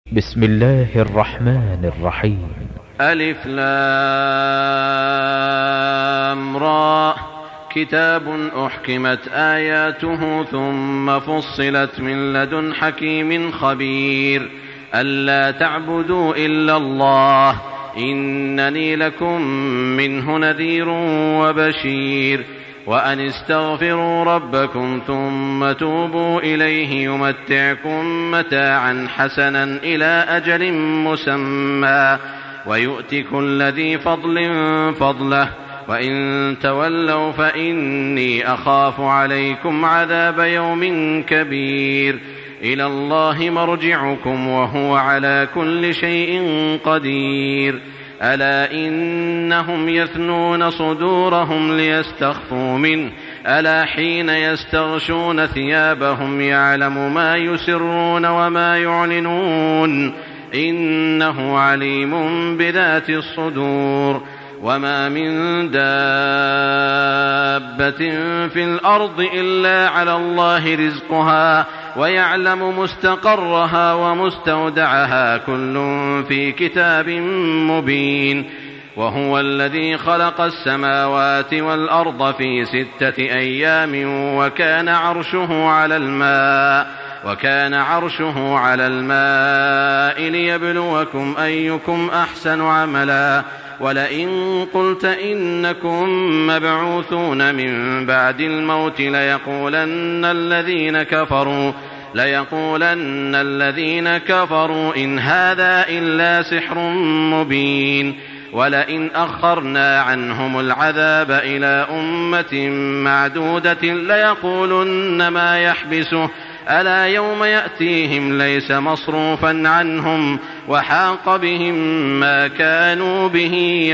بسم الله الرحمن الرحيم. ألف لام را، كتاب أحكمت آياته ثم فصلت من لدن حكيم خبير، ألا تعبدوا إلا الله إنني لكم منه نذير وبشير، وأن استغفروا ربكم ثم توبوا إليه يمتعكم متاعا حسنا إلى أجل مسمى ويؤت كل ذي فضل فضله، وإن تولوا فإني أخاف عليكم عذاب يوم كبير. إلى الله مرجعكم وهو على كل شيء قدير. ألا إنهم يثنون صدورهم ليستخفوا منه، ألا حين يستغشون ثيابهم يعلم ما يسرون وما يعلنون، إنه عليم بذات الصدور. وما من دابة في الأرض إلا على الله رزقها ويعلم مستقرها ومستودعها كل في كتاب مبين. وهو الذي خلق السماوات والأرض في 6 أيام وكان عرشه على الماء ليبلوكم أيكم أحسن عملا. ولئن قلت إنكم مبعوثون من بعد الموت ليقولن الذين كفروا إن هذا إلا سحر مبين. ولئن أخرنا عنهم العذاب إلى أمة معدودة ليقولن ما يحبسه، ألا يوم يأتيهم ليس مصروفا عنهم وحاق بهم ما كانوا به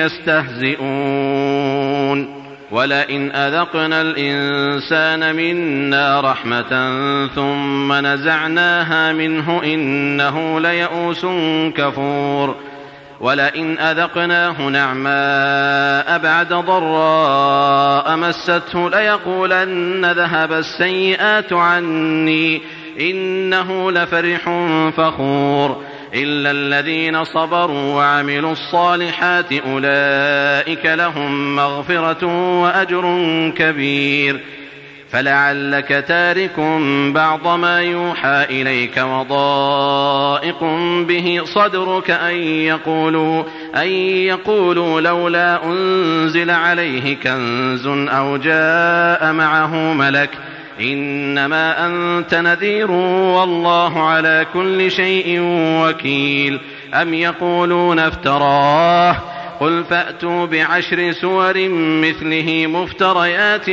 يستهزئون. ولئن أذقنا الإنسان منا رحمة ثم نزعناها منه إنه ليئوس كفور. ولئن أذقناه نعماء بعد ضراء مسته ليقولن ذهب السيئات عني إنه لفرح فخور. إلا الذين صبروا وعملوا الصالحات أولئك لهم مغفرة وأجر كبير. فلعلك تارك بعض ما يوحى إليك وضائق به صدرك أن يقولوا لولا أنزل عليه كنز أو جاء معه ملك، إنما أنت نذير والله على كل شيء وكيل. أم يقولون افتراه، قل فأتوا ب10 سور مثله مفتريات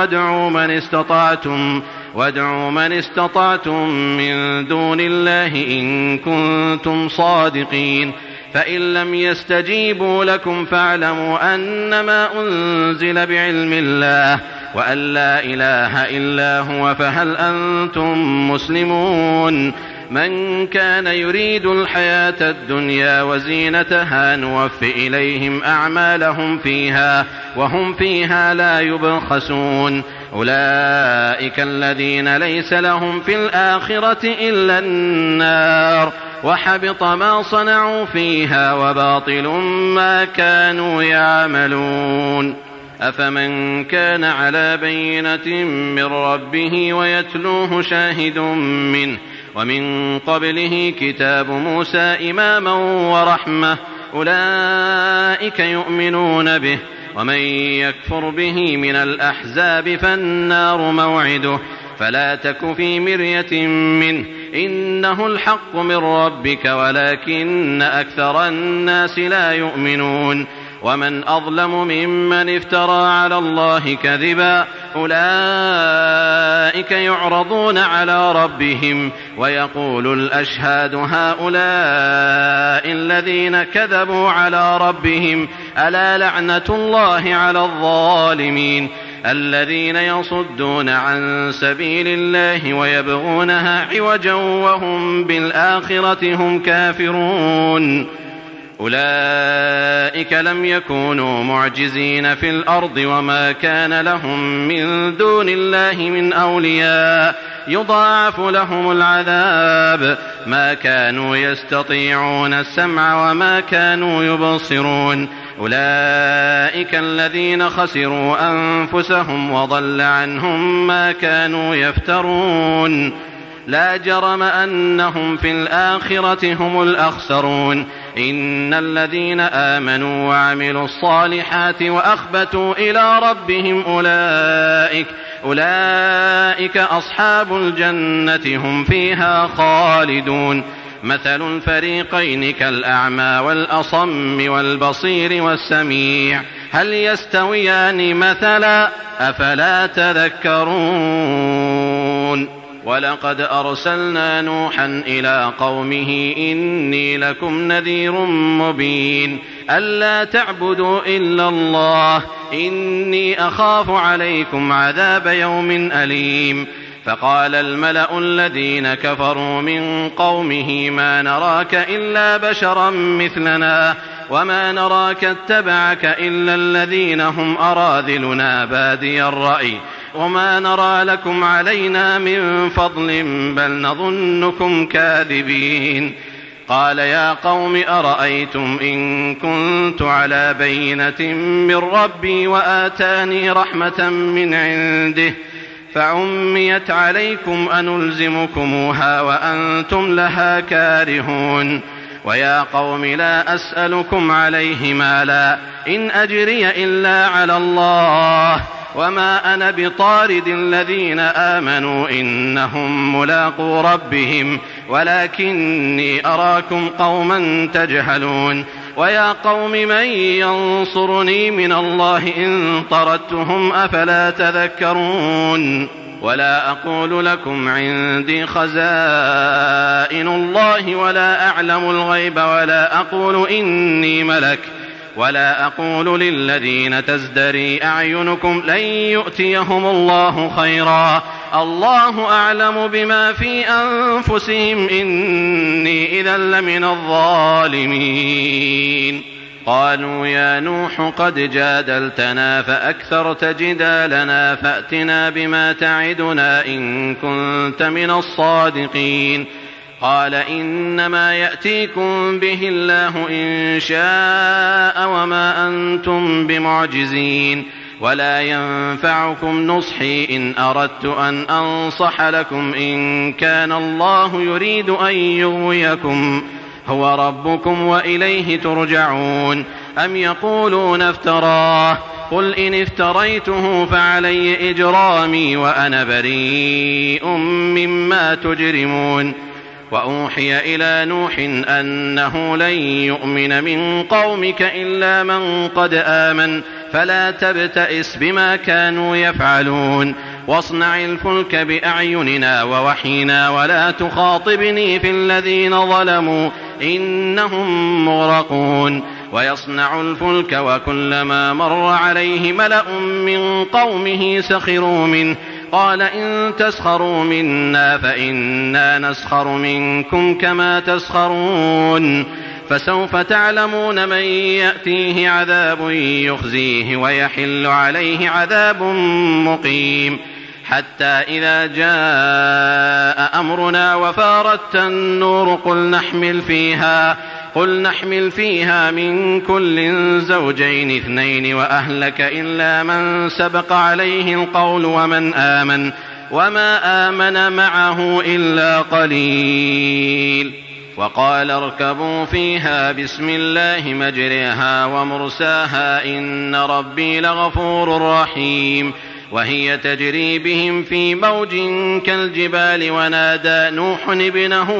وادعوا من استطعتم من دون الله إن كنتم صادقين. فإن لم يستجيبوا لكم فاعلموا أنما أنزل بعلم الله وأن لا إله إلا هو، فهل أنتم مسلمون؟ من كان يريد الحياة الدنيا وزينتها نوف إليهم أعمالهم فيها وهم فيها لا يبخسون. أولئك الذين ليس لهم في الآخرة إلا النار وحبط ما صنعوا فيها وباطل ما كانوا يعملون. أفمن كان على بينة من ربه ويتلوه شاهد منه ومن قبله كتاب موسى إماما ورحمة أولئك يؤمنون به، ومن يكفر به من الأحزاب فالنار موعده، فلا تك في مرية منه إنه الحق من ربك ولكن أكثر الناس لا يؤمنون. ومن أظلم ممن افترى على الله كذبا، أولئك يعرضون على ربهم ويقول الأشهاد هؤلاء الذين كذبوا على ربهم، ألا لعنة الله على الظالمين الذين يصدون عن سبيل الله ويبغونها عوجا وهم بالآخرة هم كافرون. أولئك لم يكونوا معجزين في الأرض وما كان لهم من دون الله من أولياء يضاعف لهم العذاب ما كانوا يستطيعون السمع وما كانوا يبصرون أولئك الذين خسروا أنفسهم وضل عنهم ما كانوا يفترون لا جرم أنهم في الآخرة هم الأخسرون إن الذين آمنوا وعملوا الصالحات وأخبتوا إلى ربهم أولئك أصحاب الجنة هم فيها خالدون مثل الفريقين كالأعمى والأصم والبصير والسميع هل يستويان مثلا أفلا تذكرون ولقد أرسلنا نوحا إلى قومه إني لكم نذير مبين ألا تعبدوا إلا الله إني أخاف عليكم عذاب يوم أليم فقال الملأ الذين كفروا من قومه ما نراك إلا بشرا مثلنا وما نراك اتبعك إلا الذين هم أراذلنا بادي الرأي وما نرى لكم علينا من فضل بل نظنكم كاذبين قال يا قوم أرأيتم إن كنت على بينة من ربي وآتاني رحمة من عنده فعميت عليكم أنلزمكموها وأنتم لها كارهون ويا قوم لا أسألكم عليه مالا إن أجري إلا على الله وما أنا بطارد الذين آمنوا إنهم ملاقو ربهم ولكني أراكم قوما تجهلون ويا قوم من ينصرني من الله إن طردتهم أفلا تذكرون ولا أقول لكم عندي خزائن الله ولا أعلم الغيب ولا أقول إني ملك ولا أقول للذين تزدري أعينكم لن يؤتيهم الله خيرا الله أعلم بما في أنفسهم إني إذا لمن الظالمين قالوا يا نوح قد جادلتنا فأكثرت جدالنا فأتنا بما تعدنا إن كنت من الصادقين قال إنما يأتيكم به الله إن شاء وما أنتم بمعجزين ولا ينفعكم نصحي إن أردت أن أنصح لكم إن كان الله يريد أن يغويكم هو ربكم وإليه ترجعون أم يقولون افتراه قل إن افتريته فعلي إجرامي وأنا بريء مما تجرمون وأوحي إلى نوح أنه لن يؤمن من قومك إلا من قد آمن فلا تبتئس بما كانوا يفعلون واصنع الفلك بأعيننا ووحينا ولا تخاطبني في الذين ظلموا إنهم مغرقون ويصنع الفلك وكلما مر عليه ملأ من قومه سخروا منه قال إن تسخروا منا فإنا نسخر منكم كما تسخرون فسوف تعلمون من يأتيه عذاب يخزيه ويحل عليه عذاب مقيم حتى إذا جاء أمرنا وفارت النور قل نحمل فيها من كل زوجين اثنين وأهلك إلا من سبق عليه القول وما آمن معه إلا قليل وقال اركبوا فيها بسم الله مجريها ومرساها إن ربي لغفور رحيم وهي تجري بهم في موج كالجبال ونادى نوح ابنه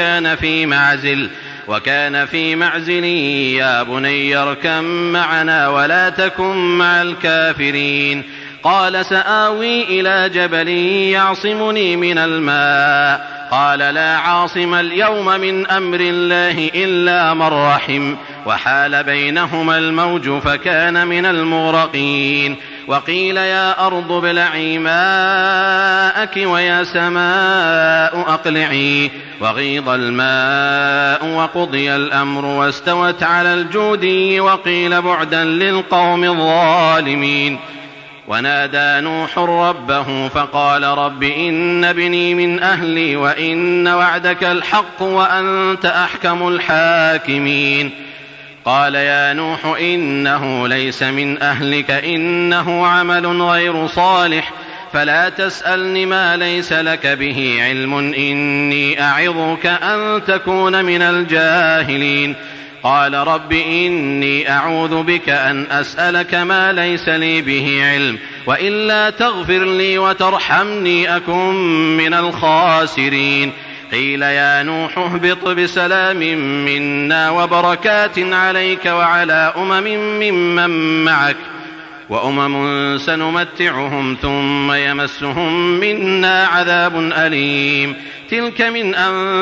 وكان في معزل يا بني اركب معنا ولا تكن مع الكافرين قال سآوي إلى جبل يعصمني من الماء قال لا عاصم اليوم من أمر الله إلا من رحم وحال بينهما الموج فكان من المغرقين وقيل يا أرض ابلعي ماءك ويا سماء أقلعي وغيض الماء وقضي الأمر واستوت على الجودي وقيل بعدا للقوم الظالمين ونادى نوح ربه فقال رب إن ابني من أهلي وإن وعدك الحق وأنت أحكم الحاكمين. قال يا نوح إنه ليس من أهلك إنه عمل غير صالح فلا تسألني ما ليس لك به علم إني أعظك أن تكون من الجاهلين. قال رب إني أعوذ بك أن أسألك ما ليس لي به علم وإلا تغفر لي وترحمني أكن من الخاسرين. قيل يا نوح اهبط بسلام منا وبركات عليك وعلى ممن معك وأمم سنمتعهم ثم يمسهم منا عذاب أليم. تلك من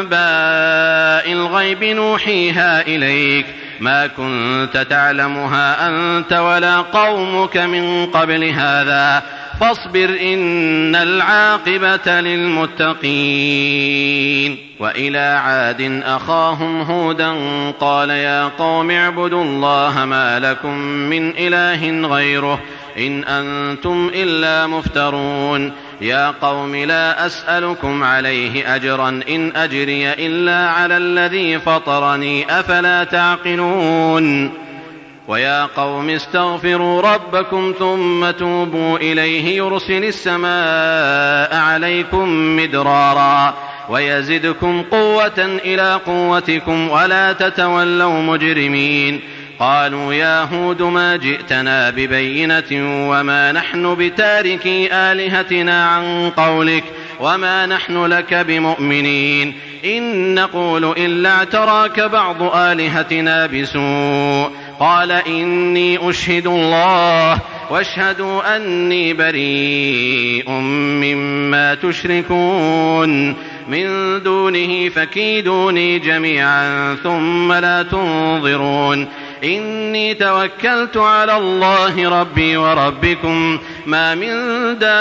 أنباء الغيب نوحيها إليك ما كنت تعلمها أنت ولا قومك من قبل هذا فاصبر إن العاقبة للمتقين. وإلى عاد أخاهم هودا قال يا قوم اعبدوا الله ما لكم من إله غيره إن أنتم إلا مفترون. يا قوم لا أسألكم عليه أجرا إن أجري إلا على الذي فطرني أفلا تعقلون. ويا قوم استغفروا ربكم ثم توبوا إليه يرسل السماء عليكم مدرارا ويزدكم قوة إلى قوتكم ولا تتولوا مجرمين. قالوا يا هود ما جئتنا ببينة وما نحن بتاركي آلهتنا عن قولك وما نحن لك بمؤمنين إن نقول إلا اعتراك بعض آلهتنا بسوء. قال إني أشهد الله واشهدوا أني بريء مما تشركون من دونه فكيدوني جميعا ثم لا تنظرون. إني توكلت على الله ربي وربكم ما من دابة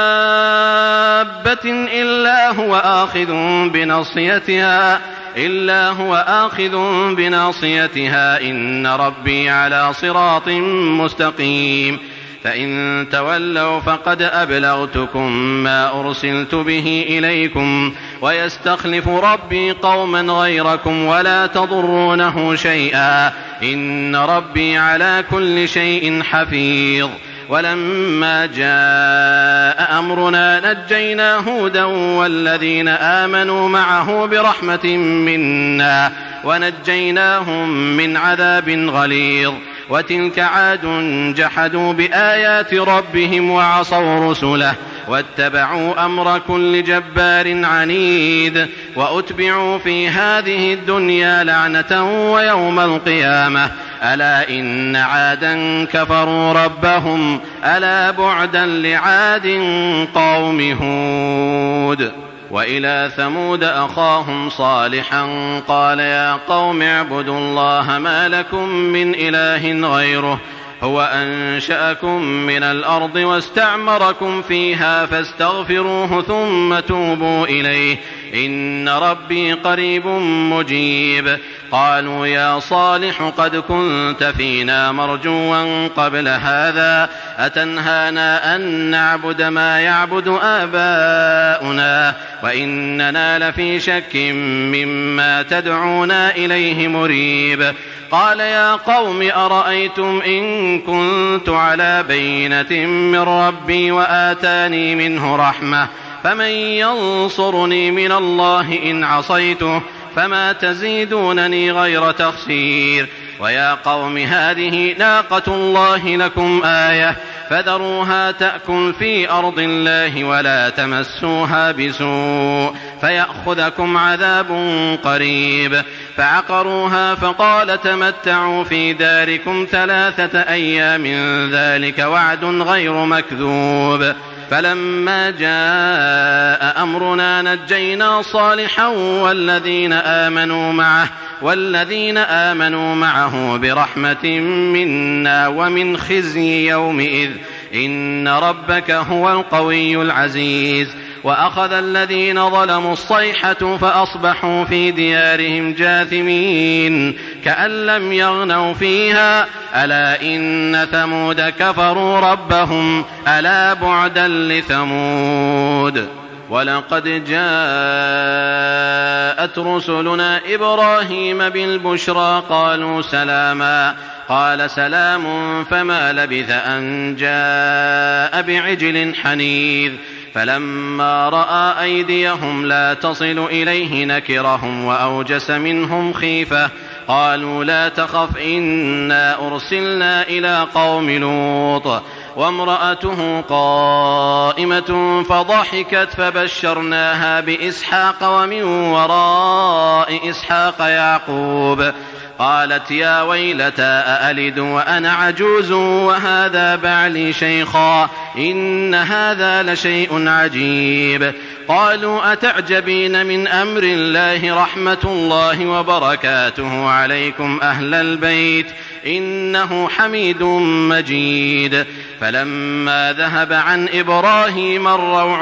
إلا هو آخذ بناصيتها إن ربي على صراط مستقيم. فإن تولوا فقد أبلغتكم ما أرسلت به إليكم ويستخلف ربي قوما غيركم ولا تضرونه شيئا إن ربي على كل شيء حفيظ. ولما جاء أمرنا نجينا هودا والذين آمنوا معه برحمة منا ونجيناهم من عذاب غليظ. وتلك عاد جحدوا بآيات ربهم وعصوا رسله واتبعوا أمر كل جبار عنيد وأتبعوا في هذه الدنيا لعنة ويوم القيامة ألا إن عادا كفروا ربهم ألا بعدا لعاد قوم هود. وإلى ثمود أخاهم صالحا قال يا قوم اعبدوا الله ما لكم من إله غيره هو أنشأكم من الأرض واستعمركم فيها فاستغفروه ثم توبوا إليه إن ربي قريب مجيب. قالوا يا صالح قد كنت فينا مرجوا قبل هذا أتنهانا أن نعبد ما يعبد آباؤنا وإننا لفي شك مما تدعونا إليه مريب. قال يا قوم أرأيتم إن كنت على بينة من ربي وآتاني منه رحمة فمن ينصرني من الله إن عصيته فما تزيدونني غير تخسير. ويا قوم هذه ناقة الله لكم آية فذروها تأكل في أرض الله ولا تمسوها بسوء فيأخذكم عذاب قريب. فعقروها فقال تمتعوا في داركم 3 أيام ذلك وعد غير مكذوب. فلما جاء أمرنا نجينا صالحا والذين آمنوا معه برحمة منا ومن خزي يومئذ إن ربك هو القوي العزيز. وأخذ الذين ظلموا الصيحة فأصبحوا في ديارهم جاثمين كأن لم يغنوا فيها ألا إن ثمود كفروا ربهم ألا بعدا لثمود. ولقد جاءت رسلنا إبراهيم بالبشرى قالوا سلاما قال سلام فما لبث أن جاء بعجل حنيذ فلما رأى أيديهم لا تصل إليه نكرهم وأوجس منهم خيفة قالوا لا تخف إنا أرسلنا إلى قوم لوط وامرأته قائمة فضحكت فبشرناها بإسحاق ومن وراء إسحاق يعقوب قالت يا ويلتى أألد وأنا عجوز وهذا بعلي شيخا إن هذا لشيء عجيب. قالوا أتعجبين من أمر الله رحمة الله وبركاته عليكم أهل البيت إنه حميد مجيد. فلما ذهب عن إبراهيم الروع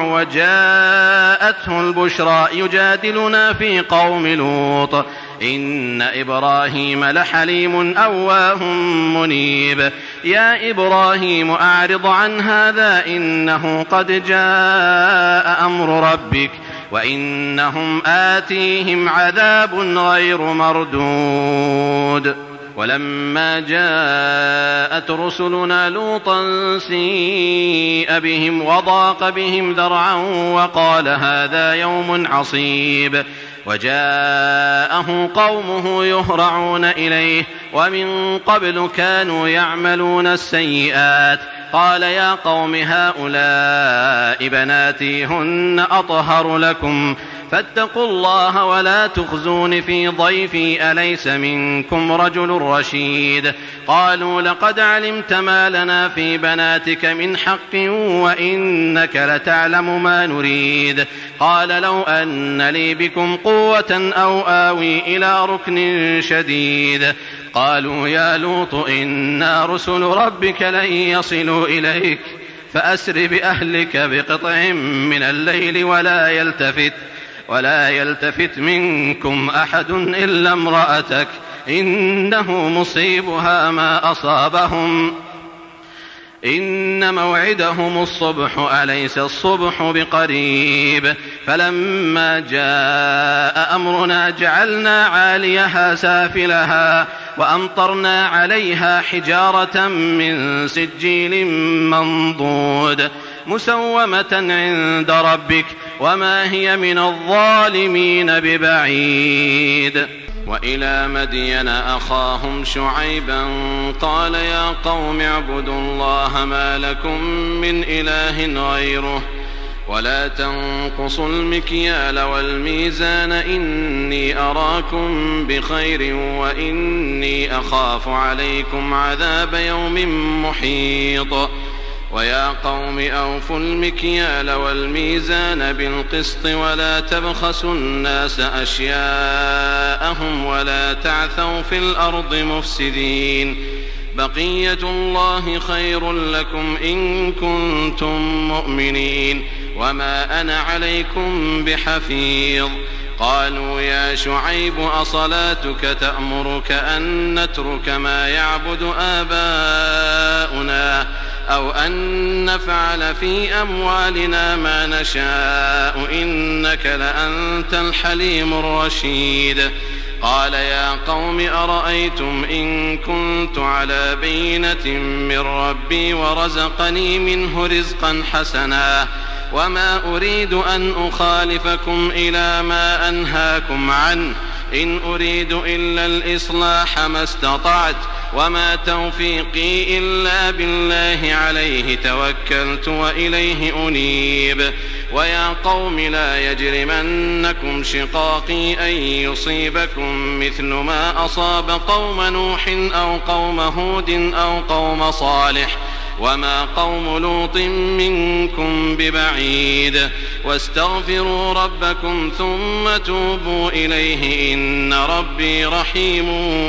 وجاءته البشرى يجادلنا في قوم لوط إن إبراهيم لحليم أواه منيب. يا إبراهيم أعرض عن هذا إنه قد جاء أمر ربك وإنهم آتيهم عذاب غير مردود. ولما جاءت رسلنا لوطا سيء بهم وضاق بهم ذرعا وقال هذا يوم عصيب وجاءه قومه يهرعون إليه ومن قبل كانوا يعملون السيئات قال يا قوم هؤلاء بناتي هن أطهر لكم فاتقوا الله ولا تخزون في ضيفي أليس منكم رجل رشيد. قالوا لقد علمت ما لنا في بناتك من حق وإنك لتعلم ما نريد. قال لو أن لي بكم قوة أو آوي إلى ركن شديد. قالوا يا لوط إنا رسل ربك لن يصلوا إليك فأسر بأهلك بقطع من الليل ولا يلتفت منكم أحد إلا امرأتك إنه مصيبها ما أصابهم إن موعدهم الصبح أليس الصبح بقريب. فلما جاء أمرنا جعلنا عاليها سافلها وأمطرنا عليها حجارة من سجيل منضود مسومة عند ربك وما هي من الظالمين ببعيد. وإلى مدين أخاهم شعيبا قال يا قوم اعبدوا الله ما لكم من إله غيره ولا تنقصوا المكيال والميزان إني أراكم بخير وإني أخاف عليكم عذاب يوم محيط. ويا قوم أوفوا المكيال والميزان بالقسط ولا تبخسوا الناس أشياءهم ولا تعثوا في الأرض مفسدين. بقية الله خير لكم إن كنتم مؤمنين وما أنا عليكم بحفيظ. قالوا يا شعيب أصلاتك تأمرك أن نترك ما يعبد آباؤنا أو أن نفعل في أموالنا ما نشاء إنك لأنت الحليم الرشيد. قال يا قوم أرأيتم إن كنت على بينة من ربي ورزقني منه رزقا حسنا وما أريد أن أخالفكم إلى ما أنهاكم عنه إن أريد إلا الإصلاح ما استطعت وما توفيقي إلا بالله عليه توكلت وإليه أنيب. ويا قوم لا يجرمنكم شقاقي أن يصيبكم مثل ما أصاب قوم نوح أو قوم هود أو قوم صالح وما قوم لوط منكم ببعيد. واستغفروا ربكم ثم توبوا إليه إن ربي رحيم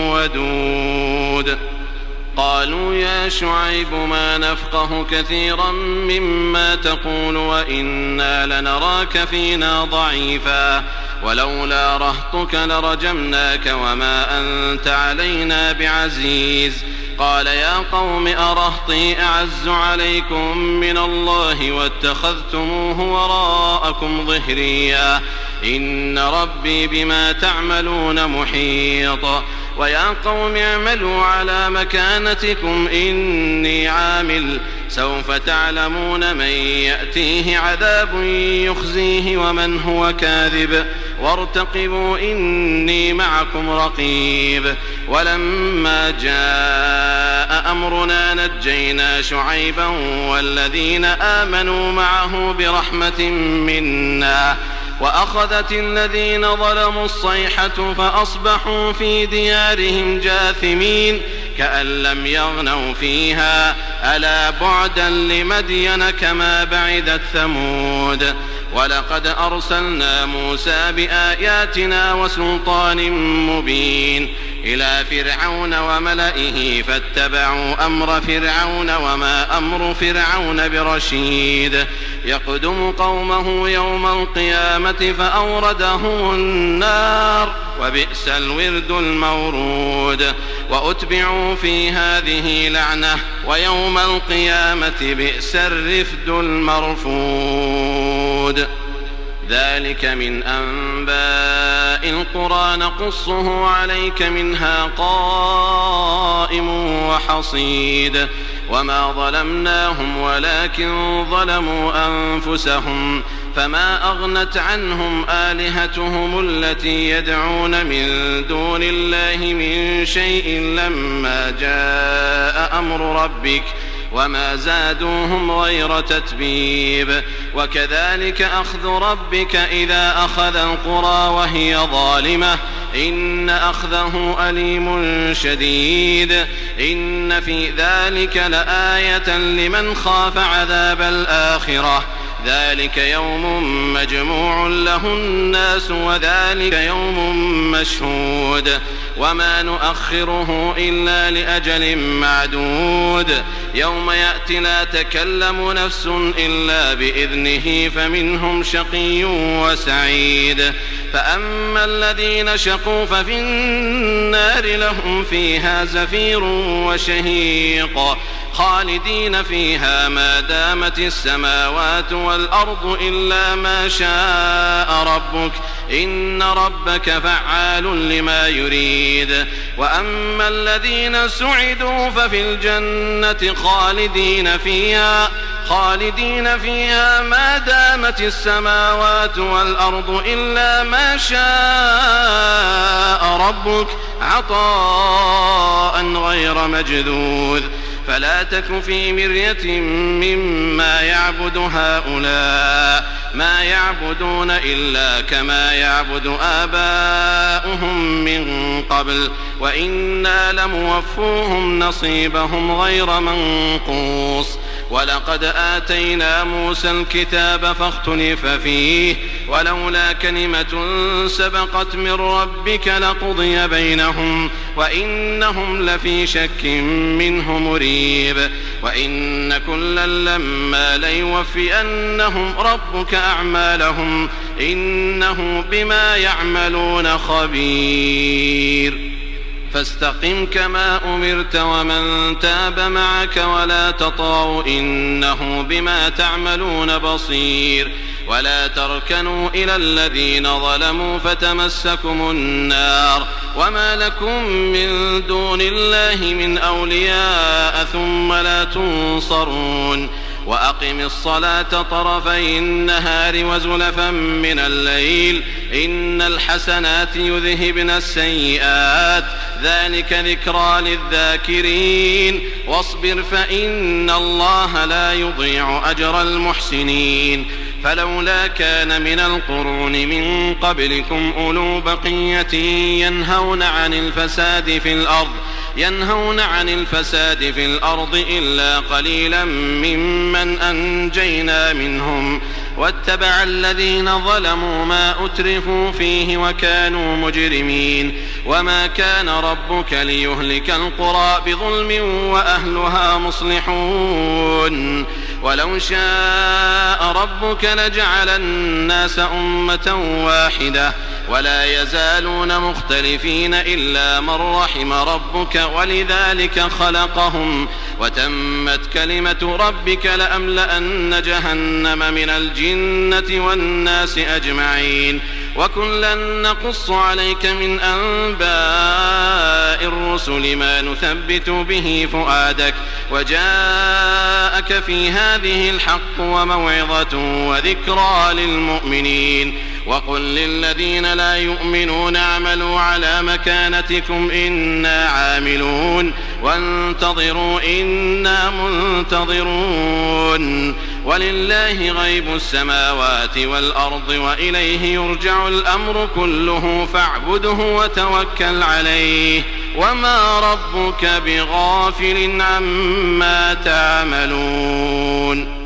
ودود. قالوا يا شعيب ما نفقه كثيرا مما تقول وإنا لنراك فينا ضعيفا ولولا رهطك لرجمناك وما أنت علينا بعزيز. قال يا قوم أرهطي أعز عليكم من الله واتخذتموه وراءكم ظهريا إن ربي بما تعملون محيط ويا قوم اعملوا على مكانتكم إني عامل سوف تعلمون من يأتيه عذاب يخزيه ومن هو كاذب وارتقبوا إني معكم رقيب ولما جاء أمرنا نجينا شعيبا والذين آمنوا معه برحمة منا وأخذت الذين ظلموا الصيحة فأصبحوا في ديارهم جاثمين كأن لم يغنوا فيها ألا بعدا لمدين كما بعدت ثمود ولقد أرسلنا موسى بآياتنا وسلطان مبين إلى فرعون وملئه فاتبعوا أمر فرعون وما أمر فرعون برشيد يقدم قومه يوم القيامة فأوردهم النار وبئس الورد المورود وأتبعوا في هذه لعنة ويوم القيامة بئس الرفد المرفود ذلك من أنباء القرى نقصه عليك منها قائم وحصيد وما ظلمناهم ولكن ظلموا أنفسهم فما أغنت عنهم آلهتهم التي يدعون من دون الله من شيء لما جاء أمر ربك وما زادوهم غير تتبيب وكذلك أخذ ربك إذا أخذ القرى وهي ظالمة إن أخذه أليم شديد إن في ذلك لآية لمن خاف عذاب الآخرة ذلك يوم مجموع له الناس وذلك يوم مشهود وما نؤخره إلا لأجل معدود يوم يأتي لا تكلم نفس إلا بإذنه فمنهم شقي وسعيد فأما الذين شقوا ففي النار لهم فيها زفير وشهيق خالدين فيها ما دامت السماوات والأرض إلا ما شاء ربك إن ربك فعال لما يريد وأما الذين سعدوا ففي الجنة خالدين فيها ما دامت السماوات والأرض إلا ما شاء ربك عطاء غير مجذوذ فلا تك في مرية مما يعبد هؤلاء ما يعبدون إلا كما يعبد آباؤهم من قبل وإنا لموفوهم نصيبهم غير منقوص ولقد آتينا موسى الكتاب فاختلف فيه ولولا كلمة سبقت من ربك لقضي بينهم وإنهم لفي شك منه مريب وإن كلا لما ليوفينهم ربك أعمالهم إنه بما يعملون خبير فاستقم كما أمرت ومن تاب معك ولا تطغوا إنه بما تعملون بصير ولا تركنوا إلى الذين ظلموا فتمسكم النار وما لكم من دون الله من أولياء ثم لا تنصرون وأقم الصلاة طرفي النهار وزلفا من الليل إن الحسنات يذهبن السيئات ذلك ذكرى للذاكرين واصبر فإن الله لا يضيع أجر المحسنين فلولا كان من القرون من قبلكم أولو بقية ينهون عن الفساد في الأرض إلا قليلا ممن أنجينا منهم واتبع الذين ظلموا ما أترفوا فيه وكانوا مجرمين وما كان ربك ليهلك القرى بظلم وأهلها مصلحون ولو شاء ربك لجعل الناس أمة واحدة ولا يزالون مختلفين إلا من رحم ربك ولذلك خلقهم وتمت كلمة ربك لأملأن جهنم من الجنة والناس أجمعين وكلا نقص عليك من أنباء الرسل ما نثبت به فؤادك وجاءك في هذه الحق وموعظة وذكرى للمؤمنين وقل للذين لا يؤمنون اعملوا على مكانتكم إنا عاملون وانتظروا إنا منتظرون ولله غيب السماوات والأرض وإليه يرجع الأمر كله فاعبده وتوكل عليه وما ربك بغافل عما تعملون.